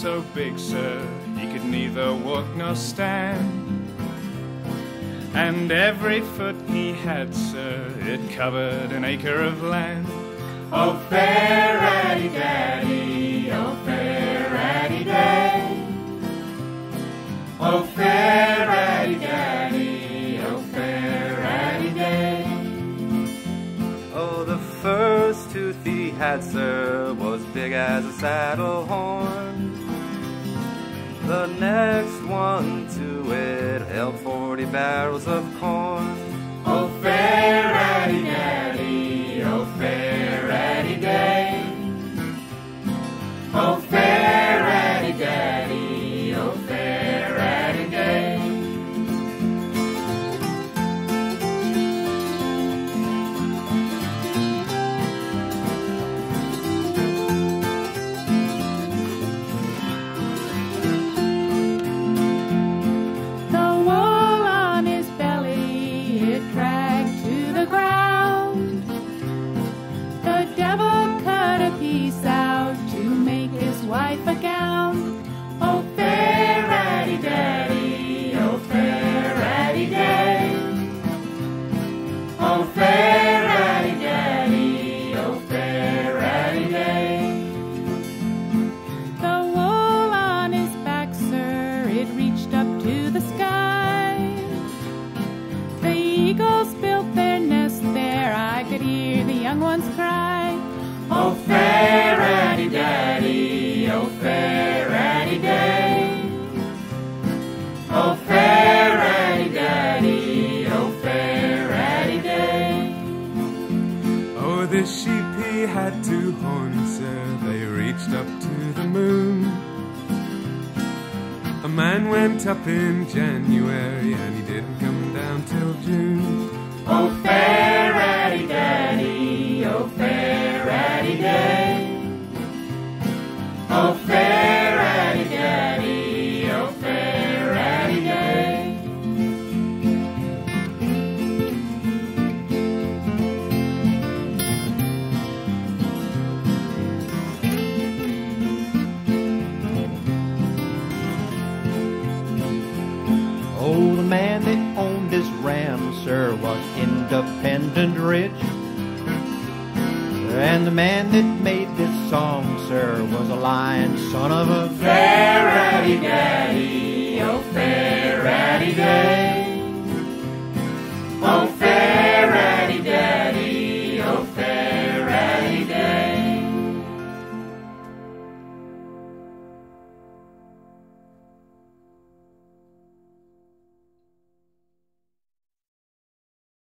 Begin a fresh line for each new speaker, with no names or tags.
so big, sir, he could neither walk nor stand. And every foot he had, sir, it covered an acre of land. Oh, fair Addy Daddy, oh, fair Addy Day. Oh, fair Addy Daddy, oh, fair Addy Day.
Oh, the first tooth he had, sir, was big as a saddle horn. The next one to it held 40 barrels of corn.
Oh, fair Addy Daddy, oh, fair Addy Day. Oh, fair Addy Daddy, oh, fair Addy Day.
Wife a gown. Oh, fair Addy Daddy, oh, fair Addy Day. Oh, fair Addy Daddy, oh, fair Addy Day. The wool on his back, sir, it reached up to the sky. The eagles built their nest there, I could hear the young ones cry. Oh, fair Addy Daddy, oh, fair Addy Day. Oh, fair Addy Daddy, oh, fair Addy Day.
Oh, the sheep he had 2 horns, sir, they reached up to the moon. A man went up in January and he didn't come down till June.
Oh, fair Addy Daddy, oh, fair Addy Day. Oh, fair Addy Daddy, oh, fair Addy Day.
Oh, the man that owned his ram, sir, was independent rich. And the man that made this song, sir, was a lying son of a...